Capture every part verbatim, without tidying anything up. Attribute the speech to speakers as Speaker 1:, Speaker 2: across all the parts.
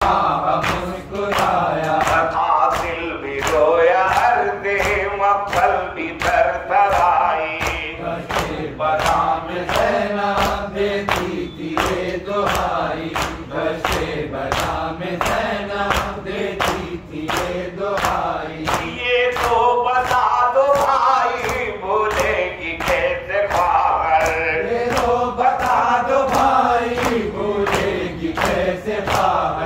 Speaker 1: मुस्कुराया हासिल भी रोया हर दे मक्खल भी थर थराई बदाम सेना देती थी ये दुहाई बसे बदाम सेना देती थी ये दुहाई ये तो बता दो भाई भूलेगी कैसे बाहर ये तो बता दो भाई भूलेगी कैसे बाहर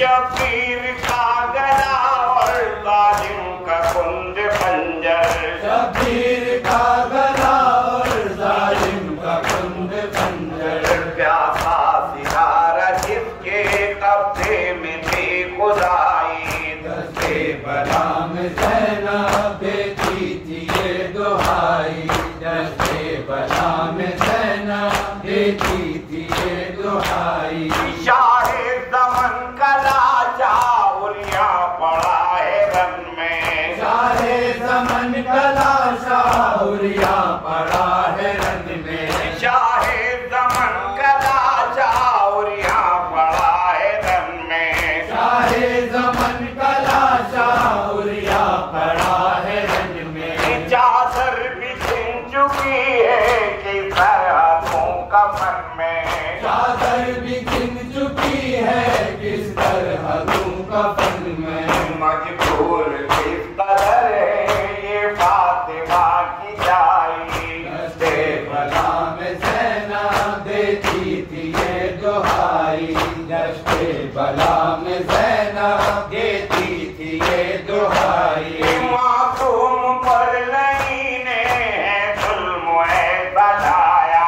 Speaker 1: शबीर का गला और जालिम का कुंड पंजर शबीर का गला और जालिम का कुंड पंजर प्यासा सितारा जिसके कब्जे में थी खुदाई दस्ते बला में ज़ैनब देती थी ये दुहाई दस्ते बला में ज़ैनब देती थी ये दुहाई शाहे ज़मन का लाजा उलिया पड़ा है रन में शाहे ज़मन का लाजा उलिया पड़ा है रन में शाहे ज़मन का लाजा उलिया पड़ा है रन में शाहे ज़मन का लाजा उलिया पड़ा है रन में चादर भी छिन चुकी है कि सरहदों का मन में चादर भी छिन चुकी है किस सरहदों का फन में मजबूर किस कदर है ये फातिमा की जाई दस्ते बला में ज़ैनब देती थी ये दुहाई दस्ते बला में ज़ैनब देती थी ये दुहाई मासूम पर नहीं ने जुल्म ऐसा ढाया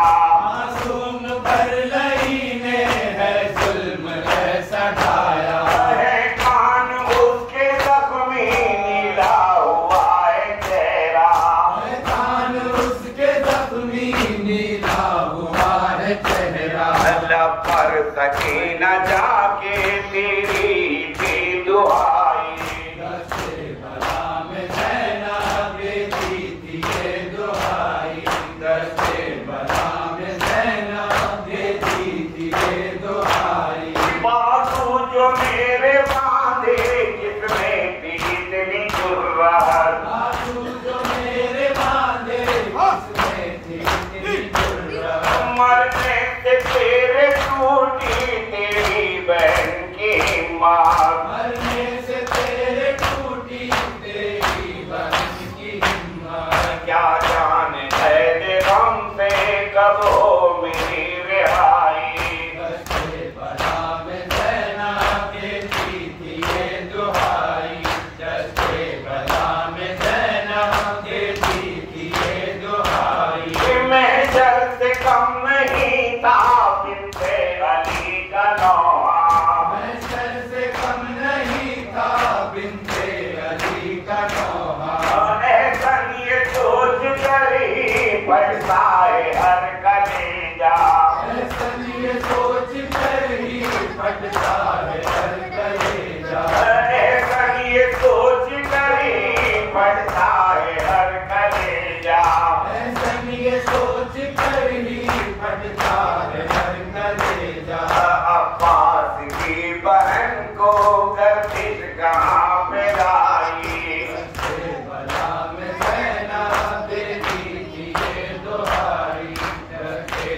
Speaker 1: मासूम पर नहीं ने है जुल्म ऐसा ढाया है कान उसके जख्मी नीला हुआ है चेहरा है कान उसके जख्मी नीला हुआ है चेहरा लब पर सकीना जाके तेरी थी दुहाई दस्ते बला में ज़ैनब देती थी ये दुहाई दस्ते बला में ज़ैनब देती थी ये दुहाई बाजू जो मेरे बांधे जिसमें थी इतनी जुर्रत बाजू जो मेरे बांधे जिसमें थी इतनी जुर्रत मरने से तेरे टूटी तेरी बहन की हिम्मत मरने से तेरे टूटी तेरी बहन की हिम्मत क्या जाने है गम से कब हो मेरी रिहाई दस्ते बला में ज़ैनब देती थी ये दुहाई दस्ते बला में ज़ैनब देती थी ये दुहाई मैं जल से कम नहीं था बिन्ते अली का नौ